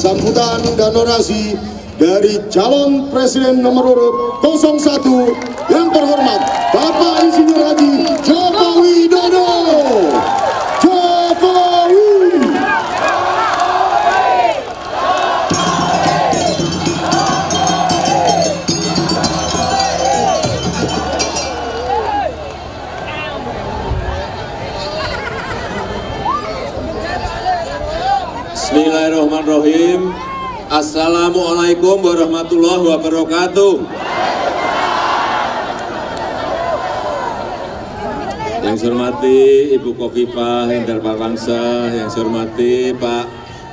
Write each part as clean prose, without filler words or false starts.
sambutan dan orasi dari calon presiden nomor urut 01 yang terhormat Bapak Insinyur Haji Joko Widodo. Jokowi. Bismillahirrahmanirrahim. Assalamualaikum warahmatullahi wabarakatuh. Yang saya hormati Ibu Khofifah Indar Parawansa, yang saya hormati Pak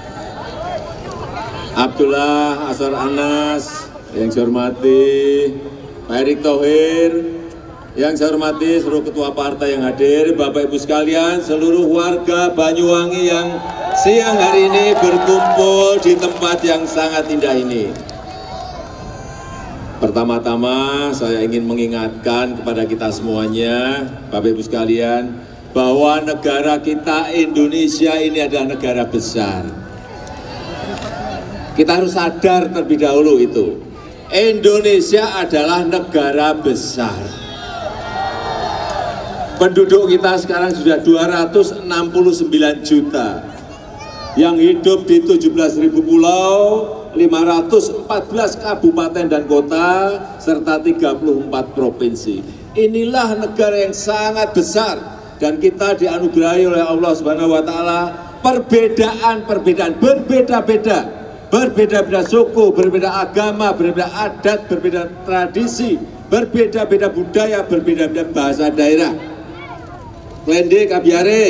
Abdullah Azwar Anas, yang saya hormati Pak Erick Thohir, yang saya hormati seluruh ketua partai yang hadir, Bapak Ibu sekalian, seluruh warga Banyuwangi yang siang hari ini berkumpul di tempat yang sangat indah ini. Pertama-tama saya ingin mengingatkan kepada kita semuanya, Bapak Ibu sekalian, bahwa negara kita Indonesia ini adalah negara besar. Kita harus sadar terlebih dahulu itu. Indonesia adalah negara besar. Penduduk kita sekarang sudah 269 juta. Yang hidup di 17.000 pulau, 514 kabupaten dan kota, serta 34 provinsi. Inilah negara yang sangat besar dan kita dianugerahi oleh Allah Subhanahu wa taala perbedaan-perbedaan, berbeda-beda suku, berbeda agama, berbeda adat, berbeda tradisi, berbeda-beda budaya, berbeda-beda bahasa daerah. Klende kabiare.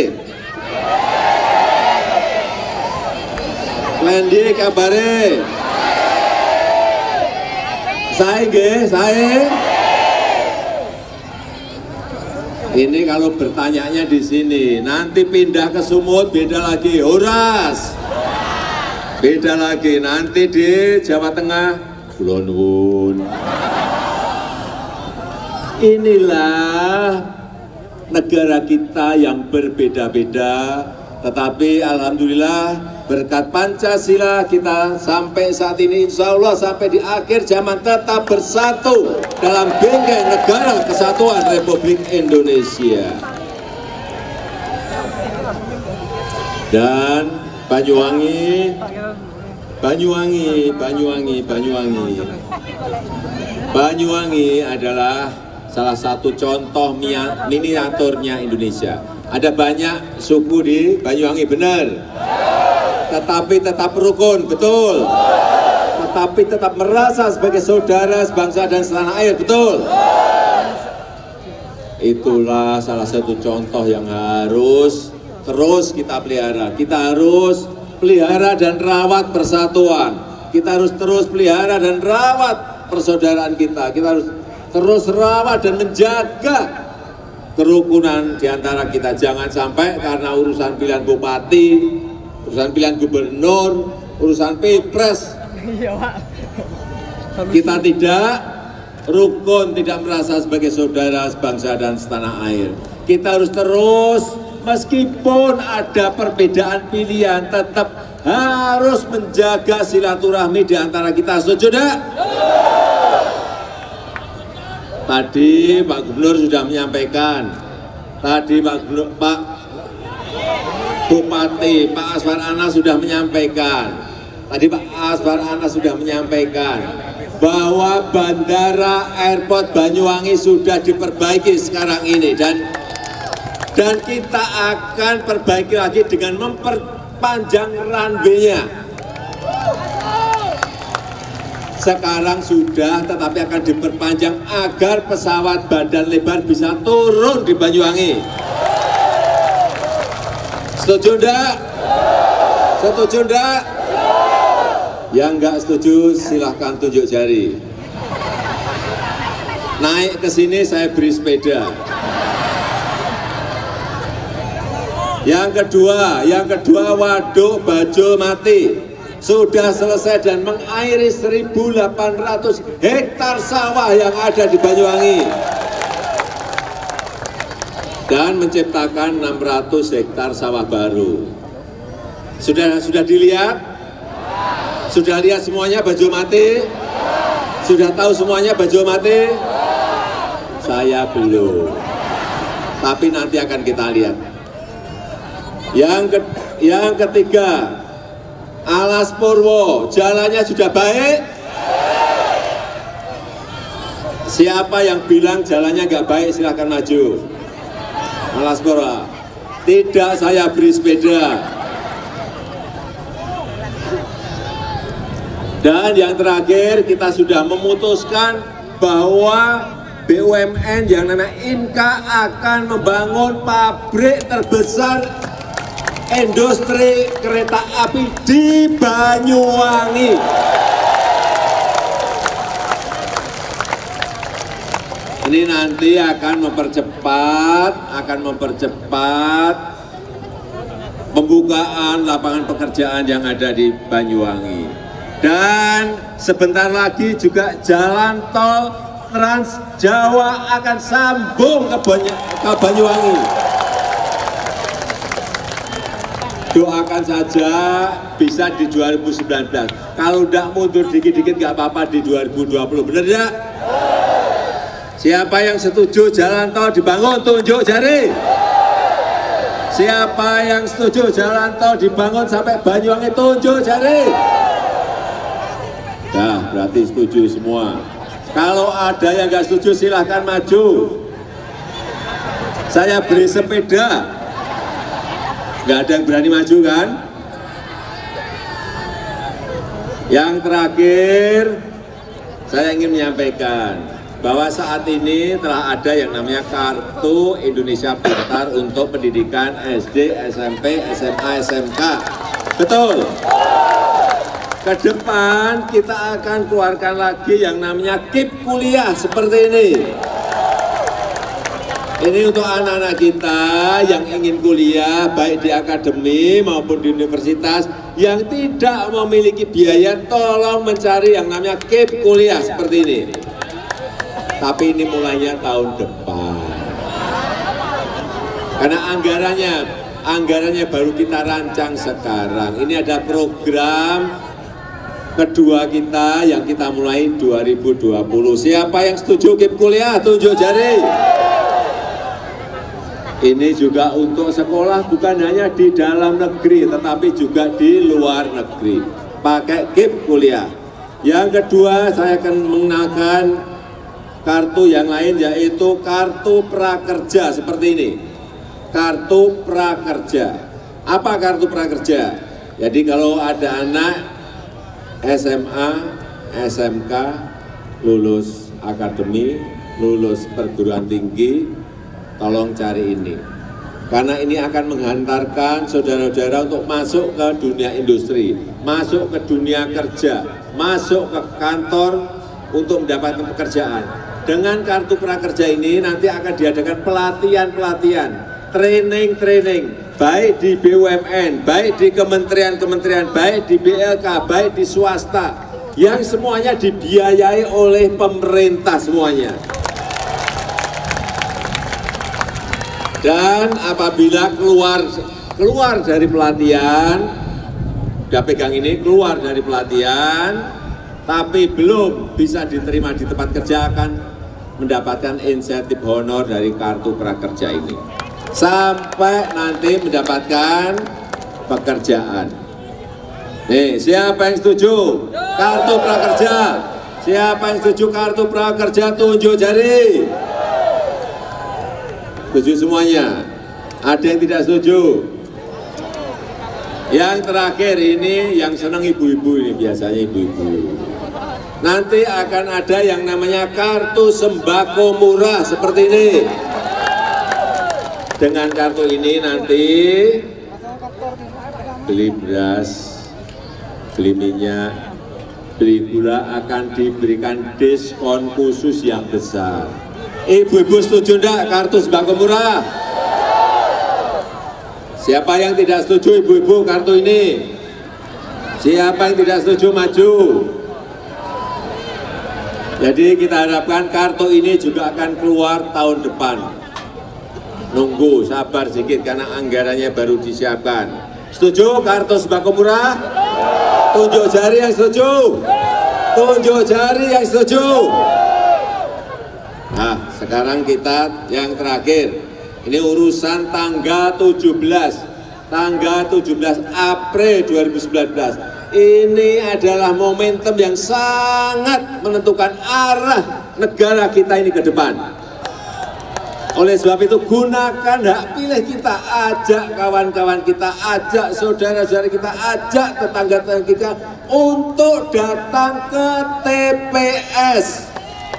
Klende kabare. Saya. Ini kalau bertanyanya di sini, nanti pindah ke Sumut beda lagi, Horas. Beda lagi, nanti di Jawa Tengah, Kulon Wun. Inilah negara kita yang berbeda-beda, tetapi alhamdulillah berkat Pancasila kita sampai saat ini insya Allah sampai di akhir zaman tetap bersatu dalam bingkai negara kesatuan Republik Indonesia. Dan Banyuwangi adalah salah satu contoh miniaturnya Indonesia. Ada banyak suku di Banyuwangi, benar. Tetapi tetap rukun, betul. Tetapi tetap merasa sebagai saudara sebangsa dan setanah air, betul. Itulah salah satu contoh yang harus terus kita pelihara. Kita harus pelihara dan rawat persatuan. Kita harus terus pelihara dan rawat persaudaraan kita. Kita harus terus rawat dan menjaga kerukunan di antara kita. Jangan sampai karena urusan pilihan bupati, urusan pilihan gubernur, urusan pilpres, kita tidak rukun, tidak merasa sebagai saudara sebangsa dan setanah air. Kita harus terus, meskipun ada perbedaan pilihan, tetap harus menjaga silaturahmi di antara kita. Setuju tidak? Tadi Pak Gubernur sudah menyampaikan, tadi Pak Bupati, Pak Azwar Anas sudah menyampaikan, tadi Pak Azwar Anas sudah menyampaikan bahwa Bandara Airport Banyuwangi sudah diperbaiki sekarang ini dan kita akan perbaiki lagi dengan memperpanjang runway-nya. Sekarang sudah, tetapi akan diperpanjang agar pesawat badan lebar bisa turun di Banyuwangi. Setuju enggak? Setuju enggak? Yang enggak setuju silahkan tunjuk jari. Naik ke sini saya beri sepeda. Yang kedua Waduk Bajo Mati sudah selesai dan mengairi 1.800 hektar sawah yang ada di Banyuwangi dan menciptakan 600 hektar sawah baru. Sudah dilihat? Sudah lihat semuanya baju mati? Sudah tahu semuanya baju mati? Saya belum. Tapi nanti akan kita lihat. Yang ketiga, Alas Purwo, jalannya sudah baik? Siapa yang bilang jalannya nggak baik silahkan maju. Alas Purwo, tidak, saya beri sepeda. Dan yang terakhir, kita sudah memutuskan bahwa BUMN yang namanya Inka akan membangun pabrik terbesar industri kereta api di Banyuwangi. Ini nanti akan mempercepat pembukaan lapangan pekerjaan yang ada di Banyuwangi. Dan sebentar lagi juga jalan tol Trans Jawa akan sambung ke Banyuwangi. Doakan saja bisa di 2019. Kalau tidak mundur dikit-dikit nggak apa-apa di 2020, bener ya? Siapa yang setuju jalan tol dibangun, tunjuk jari. Siapa yang setuju jalan tol dibangun sampai Banyuwangi, tunjuk jari. Nah, berarti setuju semua. Kalau ada yang nggak setuju silahkan maju. Saya beri sepeda. Nggak ada yang berani maju kan? Yang terakhir, saya ingin menyampaikan bahwa saat ini telah ada yang namanya Kartu Indonesia Pintar untuk pendidikan SD, SMP, SMA, SMK. Betul? Ke depan kita akan keluarkan lagi yang namanya KIP kuliah seperti ini. Ini untuk anak-anak kita yang ingin kuliah baik di akademi maupun di universitas yang tidak memiliki biaya, tolong mencari yang namanya KIP kuliah seperti ini. Tapi ini mulainya tahun depan. Karena anggarannya baru kita rancang sekarang. Ini ada program kedua kita yang kita mulai 2020. Siapa yang setuju KIP kuliah? Tunjuk jari. Ini juga untuk sekolah bukan hanya di dalam negeri, tetapi juga di luar negeri. Pakai KIP kuliah. Yang kedua, saya akan mengenalkan kartu yang lain, yaitu kartu prakerja seperti ini. Kartu prakerja. Apa kartu prakerja? Jadi kalau ada anak SMA, SMK, lulus akademi, lulus perguruan tinggi, tolong cari ini, karena ini akan menghantarkan saudara-saudara untuk masuk ke dunia industri, masuk ke dunia kerja, masuk ke kantor untuk mendapatkan pekerjaan. Dengan kartu prakerja ini nanti akan diadakan pelatihan-pelatihan, training-training, baik di BUMN, baik di kementerian-kementerian, baik di BLK, baik di swasta, yang semuanya dibiayai oleh pemerintah semuanya. Dan apabila keluar dari pelatihan, udah pegang ini, keluar dari pelatihan, tapi belum bisa diterima di tempat kerja, akan mendapatkan insentif honor dari kartu prakerja ini. Sampai nanti mendapatkan pekerjaan. Nih, siapa yang setuju kartu prakerja? Siapa yang setuju kartu prakerja? Tunjuk jari. Setuju semuanya? Ada yang tidak setuju? Yang terakhir ini yang senang ibu-ibu, ini biasanya ibu-ibu. Nanti akan ada yang namanya kartu sembako murah seperti ini. Dengan kartu ini nanti beli beras, beli minyak, beli gula akan diberikan diskon khusus yang besar. Ibu-ibu setuju enggak kartu sembako murah? Siapa yang tidak setuju ibu-ibu kartu ini? Siapa yang tidak setuju maju? Jadi kita harapkan kartu ini juga akan keluar tahun depan. Nunggu, sabar sedikit karena anggarannya baru disiapkan. Setuju kartu sembako murah? Tunjuk jari yang setuju. Tunjuk jari yang setuju. Nah, sekarang kita yang terakhir. Ini urusan tanggal 17. Tanggal 17 April 2019. Ini adalah momentum yang sangat menentukan arah negara kita ini ke depan. Oleh sebab itu gunakan hak pilih kita, ajak kawan-kawan kita, ajak saudara-saudara kita, ajak tetangga-tetangga kita untuk datang ke TPS.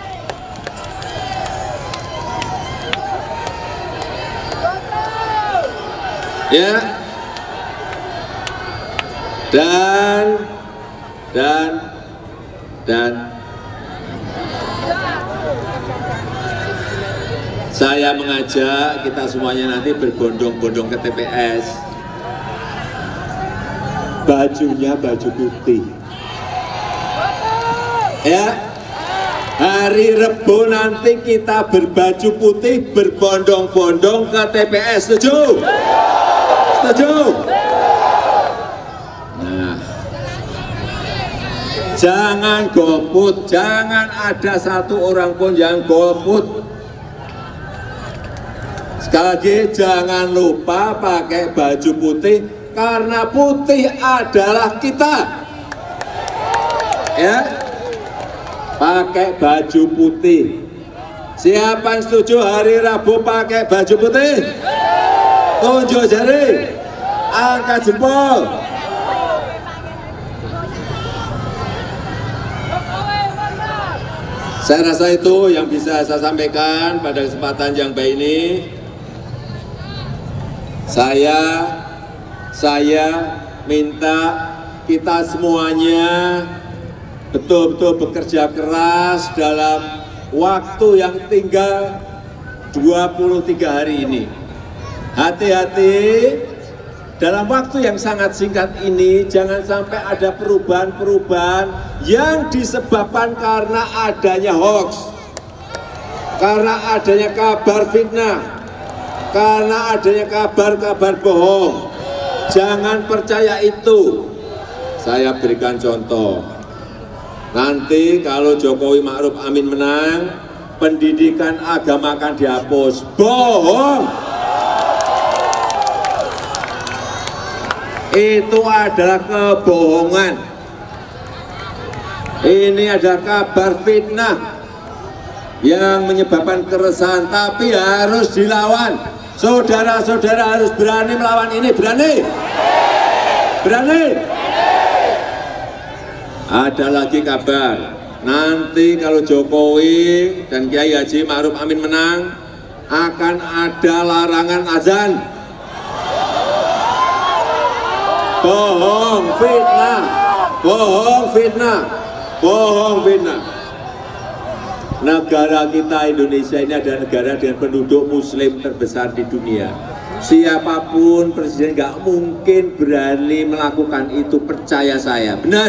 Ya. Dan saya mengajak kita semuanya nanti berbondong-bondong ke TPS. Bajunya baju putih. Ya. Hari Rebo nanti kita berbaju putih berbondong-bondong ke TPS. Setuju? Setuju? Nah, jangan golput, jangan ada satu orang pun yang golput. Sekali lagi, jangan lupa pakai baju putih, karena putih adalah kita. Ya, pakai baju putih. Siapa yang setuju hari Rabu pakai baju putih? Tunjuk jari, angkat jempol. Saya rasa itu yang bisa saya sampaikan pada kesempatan yang baik ini. Saya minta kita semuanya betul-betul bekerja keras dalam waktu yang tinggal 23 hari ini. Hati-hati dalam waktu yang sangat singkat ini, jangan sampai ada perubahan-perubahan yang disebabkan karena adanya hoax, karena adanya kabar fitnah, karena adanya kabar-kabar bohong. Jangan percaya itu. Saya berikan contoh. Nanti kalau Jokowi Ma'ruf Amin menang, pendidikan agama akan dihapus. Bohong. Itu adalah kebohongan. Ini adalah kabar fitnah yang menyebabkan keresahan, tapi harus dilawan. Saudara-saudara harus berani melawan ini. Berani? Berani? Ada lagi kabar, nanti kalau Jokowi dan Kiai Haji Ma'ruf Amin menang, akan ada larangan azan. Bohong, fitnah, bohong, fitnah, bohong, fitnah. Negara kita Indonesia ini adalah negara dengan penduduk muslim terbesar di dunia. Siapapun presiden nggak mungkin berani melakukan itu, percaya saya. Benar?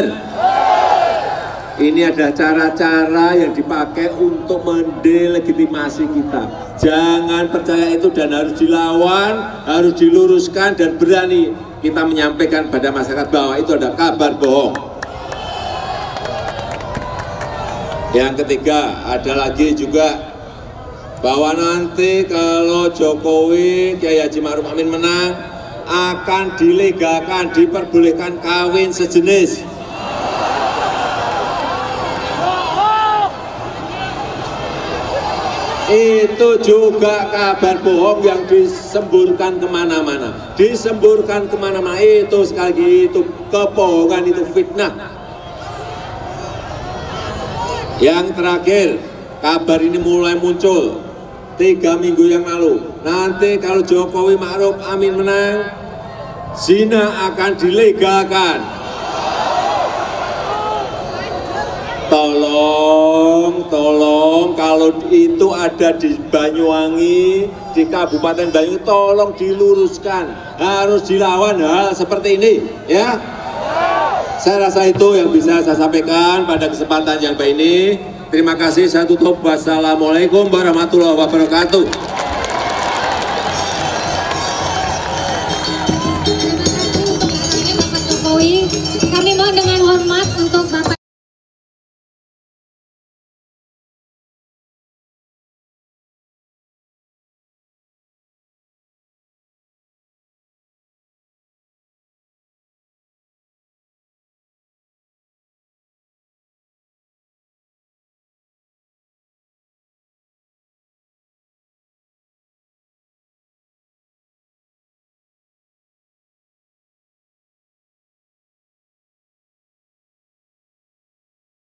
Ini adalah cara-cara yang dipakai untuk mendelegitimasi kita. Jangan percaya itu dan harus dilawan, harus diluruskan dan berani kita menyampaikan pada masyarakat bahwa itu ada kabar bohong. Yang ketiga, ada lagi juga bahwa nanti kalau Jokowi Kiai Haji Ma'ruf Amin menang, akan dilegalkan, diperbolehkan kawin sejenis. Itu juga kabar bohong yang disemburkan kemana-mana. Disemburkan kemana-mana, itu sekali lagi itu kebohongan, itu fitnah. Yang terakhir, kabar ini mulai muncul 3 minggu yang lalu. Nanti kalau Jokowi Ma'ruf Amin menang, zina akan dilegalkan. Tolong, kalau itu ada di Banyuwangi, di Kabupaten Banyuwangi, tolong diluruskan. Harus dilawan hal seperti ini, ya. Saya rasa itu yang bisa saya sampaikan pada kesempatan yang baik ini. Terima kasih, saya tutup. Wassalamualaikum warahmatullahi wabarakatuh. Kami Mohon dengan hormat untuk